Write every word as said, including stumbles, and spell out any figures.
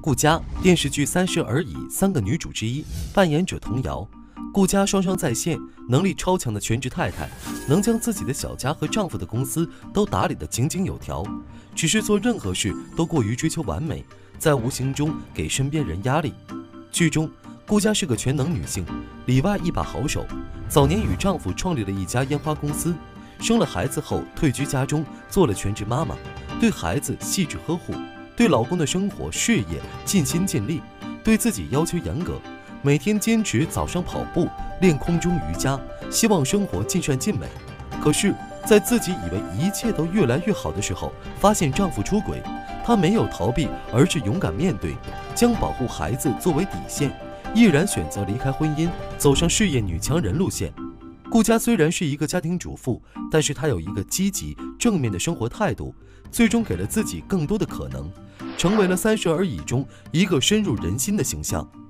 顾佳，电视剧《三十而已》三个女主之一，扮演者童瑶。顾佳双商在线，能力超强的全职太太，能将自己的小家和丈夫的公司都打理得井井有条，只是做任何事都过于追求完美，在无形中给身边人压力。剧中，顾佳是个全能女性，里外一把好手。早年与丈夫创立了一家烟花公司，生了孩子后退居家中，做了全职妈妈，对孩子细致呵护，对老公的生活事业尽心尽力，对自己要求严格，每天坚持早上跑步，练空中瑜伽，希望生活尽善尽美。可是，在自己以为一切都越来越好的时候，发现丈夫出轨，她没有逃避，而是勇敢面对，将保护孩子作为底线，毅然选择离开婚姻，走上事业女强人路线。顾佳虽然是一个家庭主妇，但是她有一个积极正面的生活态度，最终给了自己更多的可能，成为了《三十而已》中一个深入人心的形象。